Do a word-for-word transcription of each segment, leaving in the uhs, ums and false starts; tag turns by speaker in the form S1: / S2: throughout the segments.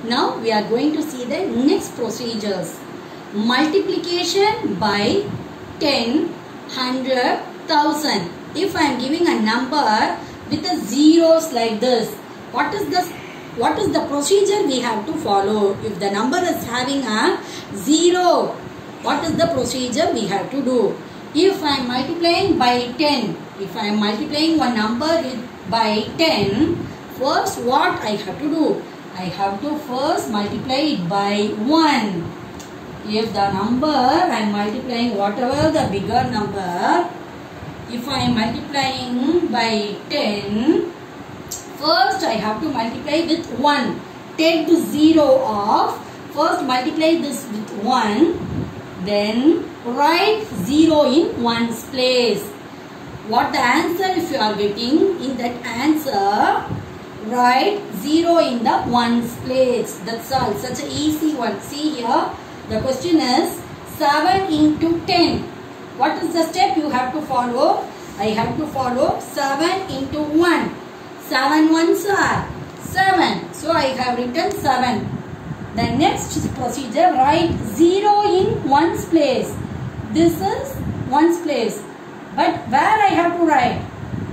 S1: Now we are going to see the next procedures. Multiplication by ten, hundred, thousand. If I am giving a number with a zeros like this, what is the what is the procedure we have to follow? If the number is having a zero, what is the procedure we have to do? If I am multiplying by ten, if I am multiplying one number by ten, first what I have to do? I have to first multiply it by one. If the number I am multiplying, whatever the bigger number, if I am multiplying by ten, first I have to multiply with one. Take the zero off. First multiply this with one. Then write zero in one's place. What the answer if you are getting? In that answer, write zero in the one's place. That's all. Such an easy one. See here. The question is seven into ten. What is the step you have to follow? I have to follow seven into one. seven ones are seven. So I have written seven. The next procedure, write zero in one's place. This is one's place. But where I have to write?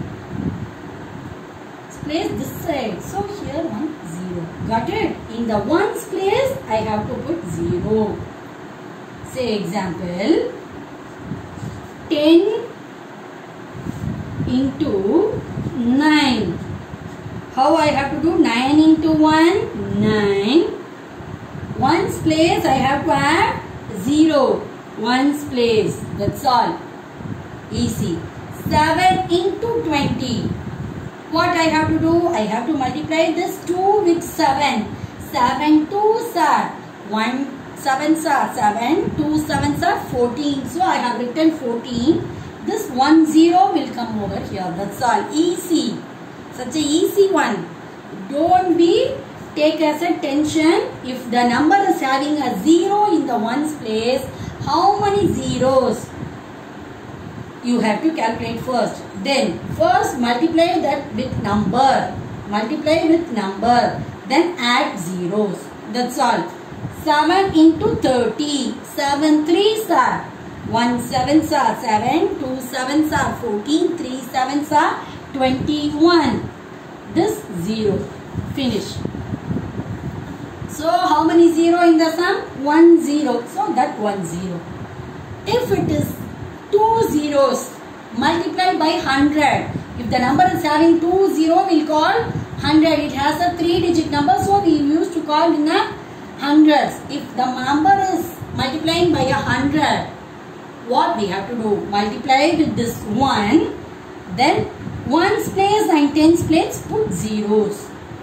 S1: Place this side. So here one zero. Got it? In the ones place I have to put zero. Say example. ten into nine. How I have to do? nine into one? nine. Ones place I have to add zero. Ones place. That's all. Easy. seven into twenty. What I have to do? I have to multiply this two with seven. seven twos are one, sevens are seven, two sevens are fourteen. So I have written fourteen. This one zero will come over here. That's all. Easy. Such a easy one. Don't be take as a tension. If the number is having a zero in the ones place, how many zeros? You have to calculate first. Then first multiply that with number. Multiply with number. Then add zeros. That's all. seven into thirty. seven threes are one sevens are seven. two sevens are fourteen. three sevens are twenty-one. This zero. Finish. So how many zero in the sum? one zero. So that one zero. If it is two zeros, multiply by one hundred. If the number is having two zero, we'll call one hundred. It has a three digit number, so we used to call in a hundreds. If the number is multiplying by a hundred, what we have to do? Multiply with this one. Then ones place and tens place put zeros.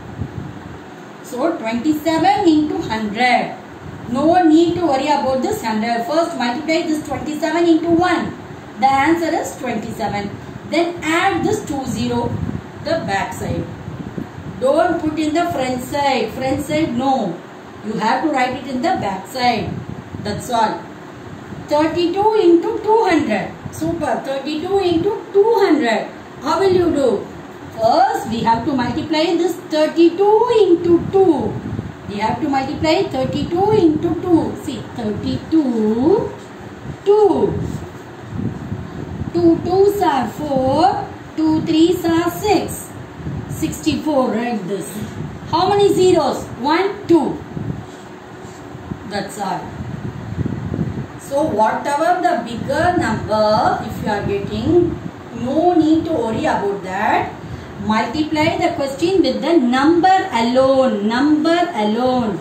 S1: So twenty-seven into one hundred. No need to worry about this one hundred. First multiply this twenty-seven into one. The answer is twenty-seven. Then add this two zero, the back side. Don't put in the front side. Front side no. You have to write it in the back side. That's all. thirty-two into two hundred. Super. thirty-two into two hundred. How will you do? First we have to multiply this thirty-two into two. We have to multiply thirty-two into two. See, thirty-two, two. two twos are four, two threes are six. sixty-four, write this. How many zeros? one, two. That's all. So, whatever the bigger number, if you are getting, no need to worry about that. Multiply the question with the number alone. Number alone.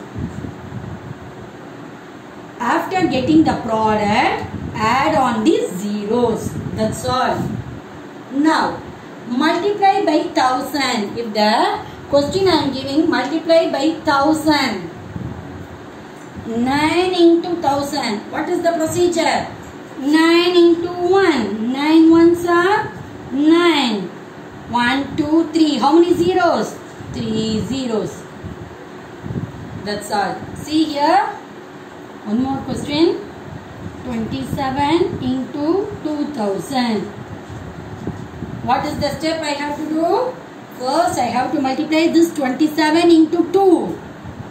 S1: After getting the product, add on these zeros. That's all. Now, multiply by thousand. If the question I am giving, multiply by thousand. nine into thousand. What is the procedure? nine into one. nine ones are nine. one, two, three. How many zeros? three zeros. That's all. See here. One more question. twenty-seven into two thousand. What is the step I have to do? First I have to multiply this twenty-seven into two. Correct?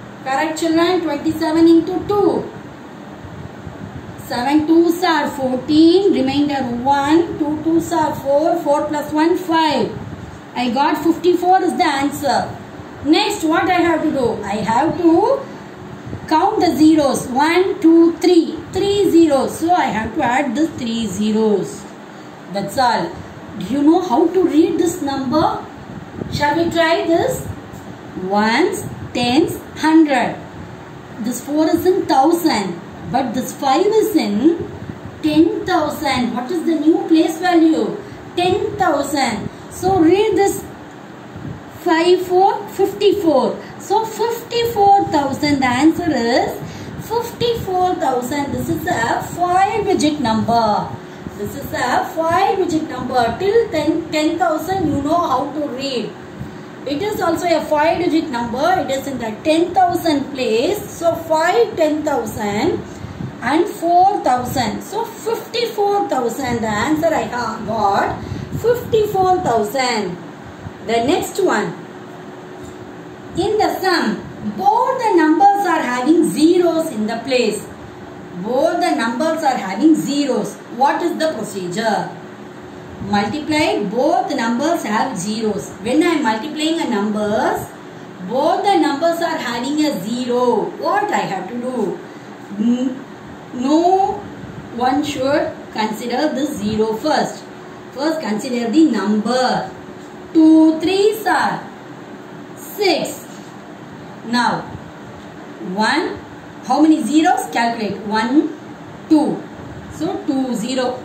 S1: Correct children? twenty-seven into two. seven twos are fourteen. Remainder one. two twos are four. four plus one, five. I got fifty-four is the answer. Next, what I have to do? I have to count the zeros. one, two, three. three zeros. So I have to add the three zeros. That's all. Do you know how to read this number? Shall we try this? Ones, tens, hundred. This four is in thousand. But this five is in ten thousand. What is the new place value? ten thousand. So read this five, four, fifty-four. So fifty-four thousand. The answer is fifty-four thousand. This is a five digit number. This is a five digit number. Till ten thousand you know how to read. It is also a five digit number. It is in the ten thousand place. So five, ten thousand and four thousand. So fifty-four thousand. The answer I have got fifty-four thousand. The next one. In the sum, both the numbers are having zeros in the place. Both the numbers are having zeros. What is the procedure? Multiply, both numbers have zeros. When I am multiplying a numbers, both the numbers are having a zero. What I have to do? No one should consider the zero first. First consider the number. two threes are six. Now, one. How many zeros? Calculate. one, two. So, two, zero.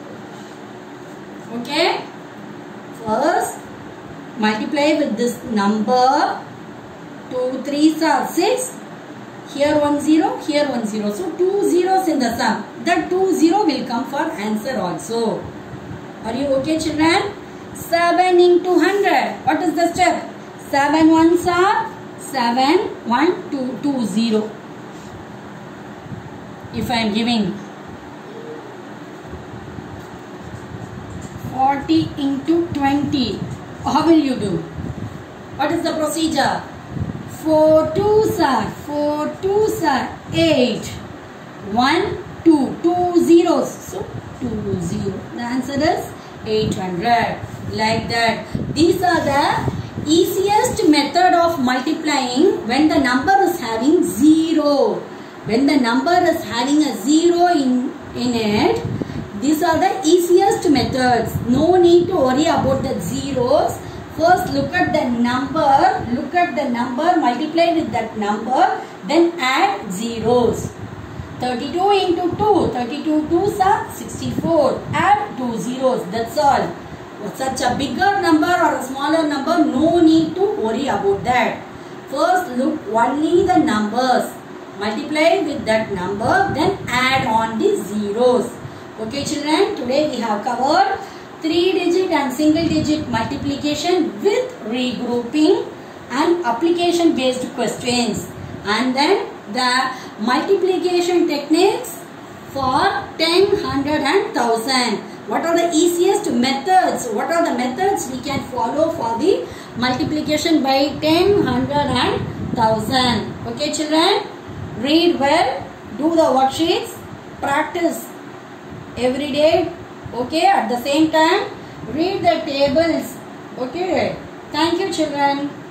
S1: Okay. First, multiply with this number. two threes are six. Here one zero, here one zero. So, two zeros in the sum. That two zero will come for answer also. Are you okay, children? seven into one hundred. What is the step? seven ones are seven, one, two, two, zero. If I am giving forty into twenty, how will you do? What is the procedure? four twos are, four twos are eight. one, two, two zeros. So, two zero. The answer is eight hundred. Like that. These are the easiest method of multiplying when the number is having zero. When the number is having a zero in, in it, these are the easiest methods. No need to worry about the zeros. First look at the number, look at the number, multiply with that number, then add zeros. thirty-two into two, thirty-two twos are sixty-four. Add two zeros, that's all. Such a bigger number or a smaller number, no need to worry about that. First look only the numbers. Multiply with that number, then add on the zeros. Okay children, today we have covered three digit and single digit multiplication with regrouping and application based questions. And then the multiplication techniques for ten, one hundred and one thousand. What are the easiest methods? What are the methods we can follow for the multiplication by ten, one hundred and one thousand? Okay children, read well, do the worksheets, practice every day. Okay, at the same time, read the tables. Okay, thank you children.